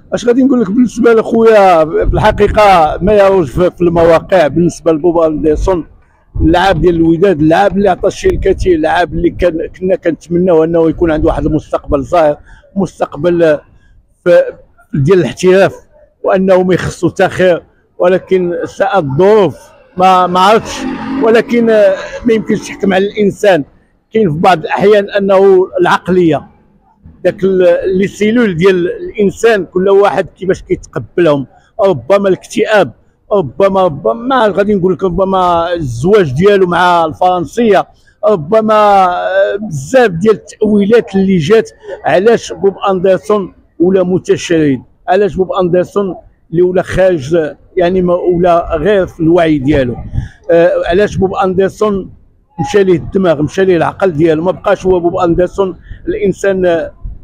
اش غادي نقول لك بالنسبه لخويا في الحقيقه ما يروج في المواقع بالنسبه لبوب اندرسون. اللعاب ديال الوداد اللعاب اللي عطى الشيء الكثير، اللعاب اللي كنا كنتمناو انه يكون عنده واحد المستقبل ظاهر، مستقبل في ديال الاحتراف، وانه ما يخصو حتى خير، ولكن ساءت الظروف ما عرفتش. ولكن ما يمكنش تحكم على الانسان. كاين في بعض الاحيان انه العقليه داك لي سيلول ديال الانسان كل واحد كيفاش كيتقبلهم. ربما الاكتئاب، ربما غادي نقول لك ربما الزواج ديالو مع الفرنسيه، ربما بزاف ديال التاويلات اللي جات. علاش بوب اندرسون ولا متشرد؟ علاش بوب اندرسون اللي ولا خارج يعني ولا غير في الوعي ديالو؟ علاش بوب اندرسون مشى ليه الدماغ، مشى ليه العقل ديالو، ما بقاش هو بوب اندرسون الانسان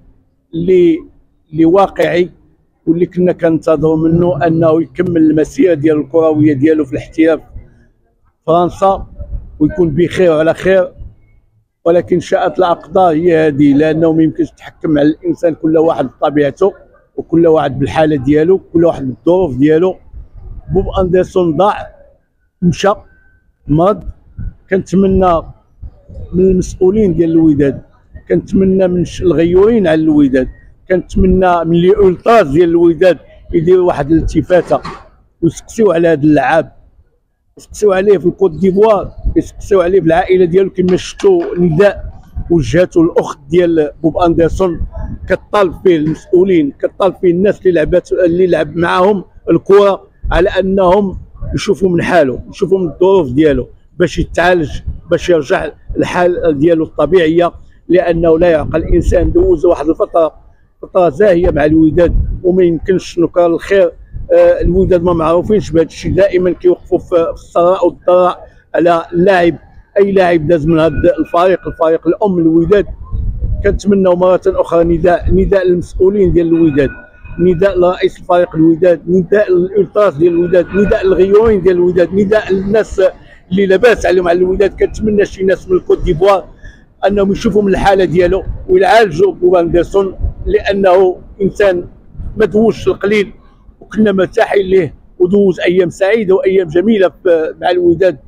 اللي واقعي، واللي كنا كنتظروا منه انه يكمل المسيره ديال الكرويه ديالو في الاحتراف فرنسا ويكون بخير وعلى خير. ولكن شاءت الاقدار هي هذه، لانه ما يمكنش تحكم على الانسان، كل واحد بطبيعته وكل واحد بالحاله ديالو، كل واحد بالظروف ديالو. بوب اندرسون ضاع، مشى، مرض. كنتمنى من المسؤولين ديال الوداد، كنتمنى من الغيورين على الوداد، كنتمنى من لي اولتراز ديال الوداد يديروا واحد الالتفاته ويسقسيو على هذا اللعاب، يسقسيو عليه في الكوت ديفوار، يسقسيو عليه في العائله ديالو. كما شفتوا نداء وجهته الاخت ديال بوب اندرسون كطالب فيه المسؤولين، كطالب فيه الناس اللي لعب معاهم الكره، على انهم يشوفوا من حاله، يشوفوا من الظروف ديالو باش يتعالج، باش يرجع الحال ديالو الطبيعيه. لانه لا يعقل الانسان دوز واحد فتره زاهيه مع الوداد، وما يمكنش نكرر الخير. الوداد ما معروفينش بهذا الشيء، دائما كيوقفوا في السراء والضراء على اللاعب، اي لاعب داز من هذا الفريق الام الوداد. كنتمنوا مره اخرى نداء للمسؤولين ديال الوداد، نداء لرئيس الفريق الوداد، نداء للالتراس ديال الوداد، نداء للغيورين ديال الوداد، نداء للناس اللي لاباس عليهم على الوداد. كنتمنى شي ناس من الكوت ديفوار انهم يشوفوا من الحاله ديالو ويعالجوا بوب اندرسون، لانه انسان ما دوزش القليل وكنا مرتاحين ليه، ودوز ايام سعيده وايام جميله مع الوداد.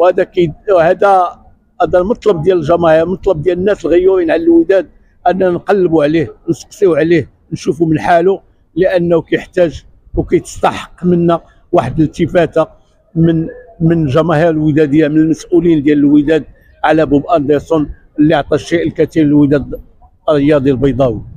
وهذا المطلب ديال الجماهير، مطلب ديال الناس الغيورين على الوداد، اننا نقلبوا عليه، نسقسيو عليه، نشوفوا من حاله، لانه كيحتاج وكيتستحق منا واحد الالتفاته من جماهير الوداديه، من المسؤولين ديال الوداد على بوب اندرسون اللي عطى الشيء الكثير للوداد الرياضي البيضاوي.